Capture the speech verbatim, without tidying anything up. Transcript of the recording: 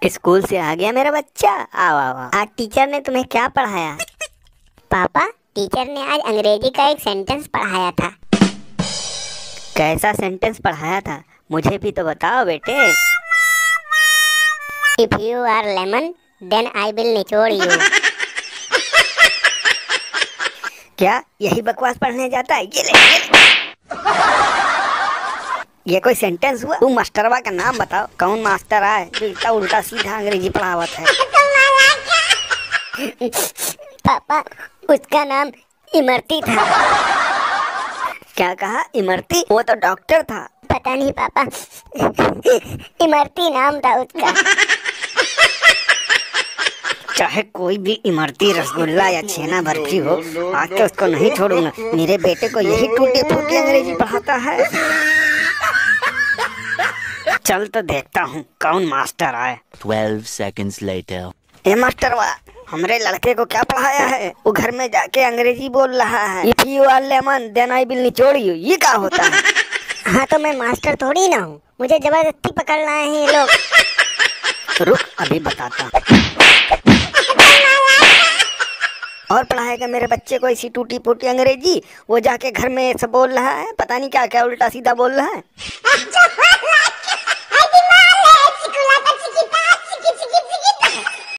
School से आ गया मेरा बच्चा। आओ आओ आओ। आज टीचर ने तुम्हें क्या पढ़ाया? पापा, टीचर ने आज अंग्रेजी का एक सेंटेंस पढ़ाया था। कैसा सेंटेंस पढ़ाया था? मुझे भी तो बताओ बेटे। If you are lemon then I will निचोड़ यू। क्या यही बकवास पढ़ने जाता है? ये ले, ये ले। ये कोई सेंटेंस हुआ? तू मास्टरवा का नाम बताओ। कौन मास्टर आए जो इतना उल्टा सीधा अंग्रेजी पढ़ावत है? पापा, उसका नाम इमरती था। क्या कहा? इमरती? वो तो डॉक्टर था। पता नहीं पापा, इमरती नाम था उसका। चाहे कोई भी इमरती रसगुल्ला या छेना बर्फी हो, आके उसको नहीं छोड़ूंगा। मेरे बेटे को यही टूटी फूटी अंग्रेजी पढ़ाता है। चल तो देखता हूँ कौन मास्टर आए। Twelve seconds later. ए मास्टरवा, हमरे लड़के को क्या पढ़ाया है? वो घर में जाके अंग्रेजी बोल रहा है। If you are lemon then I will निचोड़ यू। ये क्या होता है? हाँ तो मैं मास्टर थोड़ी ना हूँ, मुझे जबरदस्ती पकड़ लाए हैं ये लोग। रुक, अभी बताता हूँ। और पढ़ाएगा मेरे बच्चे को इसी टूटी फूटी अंग्रेजी? वो जाके घर में सब बोल रहा है, पता नहीं क्या क्या उल्टा सीधा बोल रहा है।